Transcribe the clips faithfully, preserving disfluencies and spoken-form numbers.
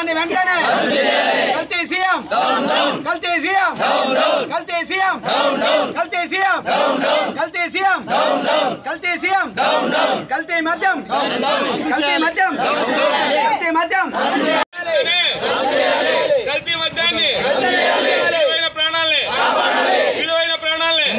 మద్యాన్ని వెంటనే కల్తీ సీఎం కల్తీ సీఎం కల్తీ సీఎం కల్తీ సీఎం కల్తీ సీఎం కల్తీ సీఎం కల్తీ మద్యం కల్తీ మద్యం కల్తీ మద్యం కల్తీ మద్యాన్ని విలువైన ప్రాణాలని విలువైన ప్రాణాలని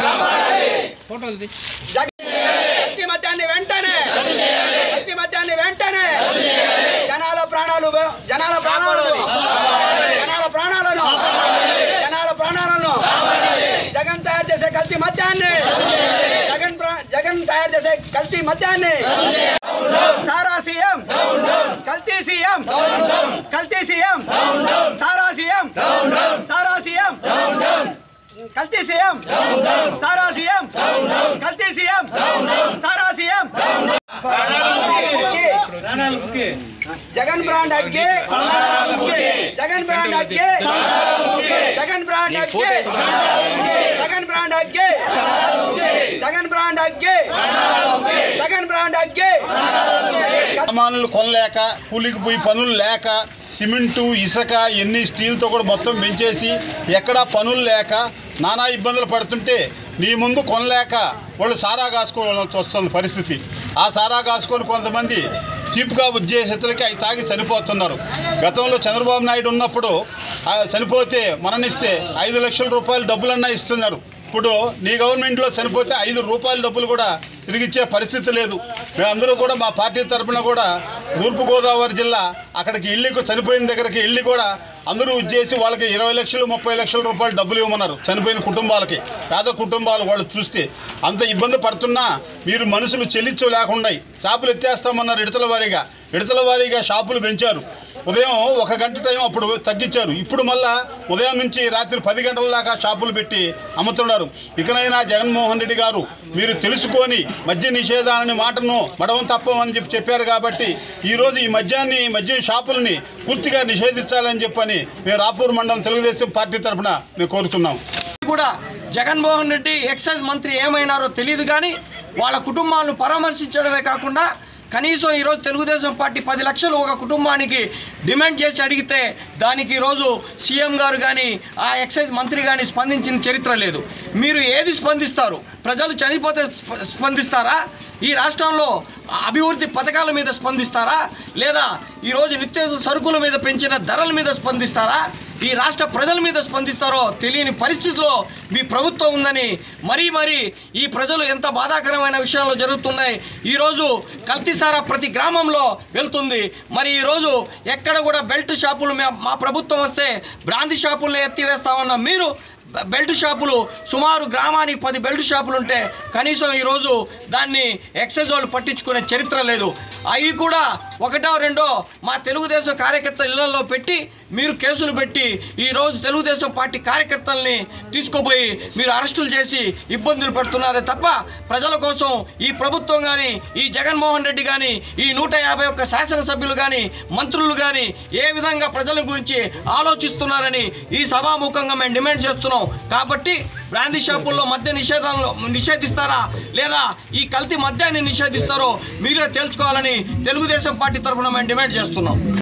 కల్తీ మద్యాన్ని వెంటనే కల్తీ మద్యాన్ని వెంటనే జనాల ప్రాణాలు జనాల ప్రాణాలను జనాల ప్రాణాలను జనాల ప్రాణాలను జగన్ తయారు చేసే కల్తీ మద్యాన్ని జగన్ జగన్ తయారు చేసే కల్తీ మద్యాన్ని సారా సీఎం కల్తీ సీఎం కల్తీ సీఎం సారా సీఎం సారా సీఎం కల్తీ సీఎం సారా సీఎం కల్తీ సీఎం సారా సీఎం జగన్ బ్రాండ్ అగ్గి జగన్ బ్రాండ్ అగ్గి జగన్ బ్రాండ్ అగ్గి జగన్ బ్రాండ్ అగ్గి జగన్ బ్రాండ్ అగ్గి జగన్ బ్రాండ్ అగ్గి సామాన్లు కొనలేక కూలికి పోయి పనులు లేక సిమెంటు ఇసుక ఎన్ని స్టీల్తో కూడా మొత్తం పెంచేసి ఎక్కడా పనులు లేక నానా ఇబ్బందులు పడుతుంటే నీ ముందు కొనలేక వాళ్ళు సారా కాసుకోవాల్సి వస్తుంది పరిస్థితి. ఆ సారా కాసుకొని కొంతమంది చీప్గా ఉద్దేశితులకి అవి తాగి చనిపోతున్నారు. గతంలో చంద్రబాబు నాయుడు ఉన్నప్పుడు చనిపోతే మరణిస్తే ఐదు లక్షల రూపాయలు డబ్బులన్నా ఇస్తున్నారు. ఇప్పుడు నీ గవర్నమెంట్లో చనిపోతే ఐదు రూపాయల డబ్బులు కూడా తిరిగిచ్చే పరిస్థితి లేదు. మేమందరూ కూడా మా పార్టీ తరఫున కూడా తూర్పుగోదావరి జిల్లా అక్కడికి ఇల్లుకు చనిపోయిన దగ్గరికి వెళ్ళి కూడా అందరూ చేసి వాళ్ళకి ఇరవై లక్షలు ముప్పై లక్షల రూపాయలు డబ్బులు ఇవ్వమన్నారు చనిపోయిన కుటుంబాలకి. పేద కుటుంబాలు వాళ్ళు చూస్తే అంత ఇబ్బంది పడుతున్నా మీరు మనుషులు చెల్లించు లేకుండా షాపులు ఎత్తేస్తామన్నారు. విడతల వారీగా విడతల వారీగా షాపులు పెంచారు. ఉదయం ఒక గంట టైం అప్పుడు తగ్గించారు. ఇప్పుడు మళ్ళా ఉదయం నుంచి రాత్రి పది గంటల దాకా షాపులు పెట్టి అమ్ముతున్నారు. ఇకనైనా జగన్మోహన్ రెడ్డి గారు మీరు తెలుసుకొని మద్య నిషేధాన్ని మాటను మడవం తప్పమని చెప్పి చెప్పారు కాబట్టి ఈరోజు ఈ మద్యాన్ని మద్యం షాపులని పూర్తిగా నిషేధించాలని చెప్పని మేము రాపూర్ మండలం తెలుగుదేశం పార్టీ తరఫున మేము కోరుతున్నాం. కూడా జగన్మోహన్ రెడ్డి ఎక్సైజ్ మంత్రి ఏమైనారో తెలియదు కానీ వాళ్ళ కుటుంబాలను పరామర్శించడమే కాకుండా కనీసం ఈరోజు తెలుగుదేశం పార్టీ పది లక్షలు ఒక కుటుంబానికి డిమాండ్ చేసి అడిగితే దానికి ఈరోజు సీఎం గారు కానీ ఆ ఎక్సైజ్ మంత్రి కానీ స్పందించిన చరిత్ర లేదు. మీరు ఏది స్పందిస్తారు? ప్రజలు చనిపోతే స్పందిస్తారా? ఈ రాష్ట్రంలో అభివృద్ధి పథకాల మీద స్పందిస్తారా? లేదా ఈరోజు నిత్యావసర సరుకుల మీద పెంచిన ధరల మీద స్పందిస్తారా? ఈ రాష్ట్ర ప్రజల మీద స్పందిస్తారో తెలియని పరిస్థితిలో మీ ప్రభుత్వం ఉందని మరీ మరీ ఈ ప్రజలు ఎంత బాధాకరమైన విషయాలు జరుగుతున్నాయి. ఈరోజు కల్తీసారా ప్రతి గ్రామంలో వెళ్తుంది. మరి ఈరోజు ఎక్కడ కూడా బెల్ట్ షాపులు మా ప్రభుత్వం వస్తే బ్రాందీ షాపులను ఎత్తివేస్తామన్న మీరు బెల్ట్ షాపులు సుమారు గ్రామానికి పది బెల్ట్ షాపులు ఉంటే కనీసం ఈరోజు దాన్ని ఎక్సైజ్ వాళ్ళు పట్టించుకునే చరిత్ర లేదు. అవి కూడా ఒకటో రెండో మా తెలుగుదేశం కార్యకర్తల ఇళ్లలో పెట్టి మీరు కేసులు పెట్టి ఈరోజు తెలుగుదేశం పార్టీ కార్యకర్తల్ని తీసుకుపోయి మీరు అరెస్టులు చేసి ఇబ్బందులు పెడుతున్నారే తప్ప ప్రజల కోసం ఈ ప్రభుత్వం కానీ ఈ జగన్మోహన్ రెడ్డి కానీ ఈ నూట యాభై ఒక్క శాసనసభ్యులు కానీ మంత్రులు కానీ ఏ విధంగా ప్రజల గురించి ఆలోచిస్తున్నారని ఈ సభాముఖంగా మేము డిమాండ్ చేస్తున్నాం. కాబట్టి బ్రాందీ షాపుల్లో మద్య నిషేధాలను నిషేధిస్తారా లేదా ఈ కల్తీ మద్యాన్ని నిషేధిస్తారో మీరే తెలుసుకోవాలని తెలుగుదేశం పార్టీ తరఫున మేము డిమాండ్ చేస్తున్నాం.